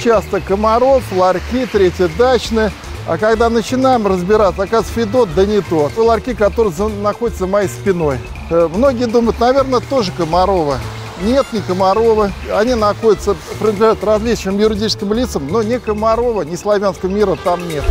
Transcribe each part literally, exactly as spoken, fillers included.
участок Комаров, ларьки, третья дачная. А когда начинаем разбираться, оказывается, Федот, да не тот. Ларьки, которые находятся за моей спиной. Многие думают, наверное, тоже Комарова. Нет, не Комарова. Они находятся, принадлежат различным юридическим лицам, но ни Комарова, ни славянского мира там нет.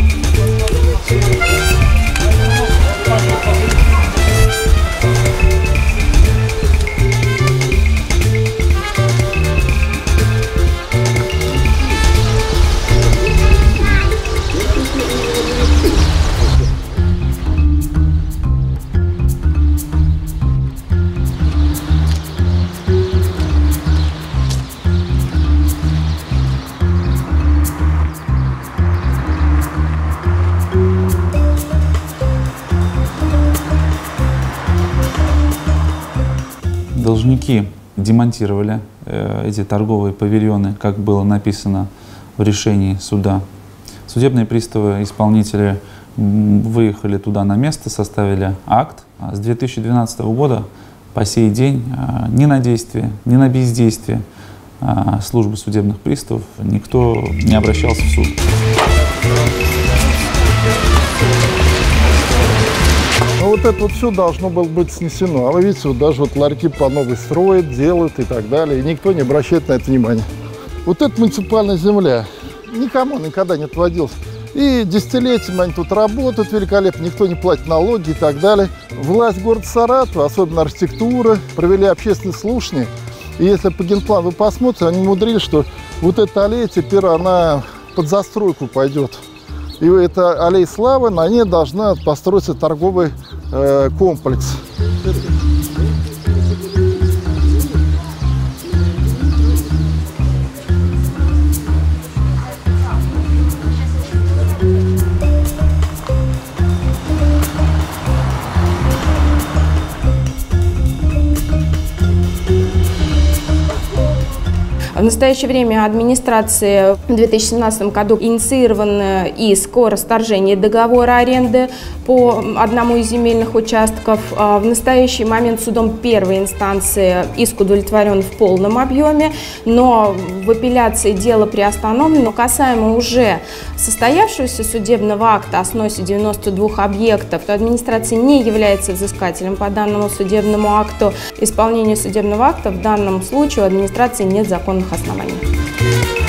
Должники демонтировали э, эти торговые павильоны, как было написано в решении суда. Судебные приставы, исполнители выехали туда на место, составили акт. А с две тысячи двенадцатого года по сей день э, ни на действие, ни на бездействие э, службы судебных приставов никто не обращался в суд. Ну, вот это вот все должно было быть снесено. А вы видите, вот даже вот ларьки по новой строят, делают и так далее. И никто не обращает на это внимания. Вот это муниципальная земля. Никому никогда не отводилась. И десятилетиями они тут работают великолепно, никто не платит налоги и так далее. Власть города Саратова, особенно архитектура, провели общественные слушания. И если по генплану вы посмотрите, они умудрились, что вот эта аллея теперь она под застройку пойдет. И это аллея Славы, на ней должна построиться торговый э, комплекс. В настоящее время администрацией в две тысячи семнадцатом году инициирован иск о расторжении договора аренды по одному из земельных участков. В настоящий момент судом первой инстанции иск удовлетворен в полном объеме, но в апелляции дело приостановлено. Касаемо уже состоявшегося судебного акта о сносе девяноста двух объектов, то администрация не является взыскателем по данному судебному акту. Исполнению судебного акта в данном случае у администрации нет законных оснований.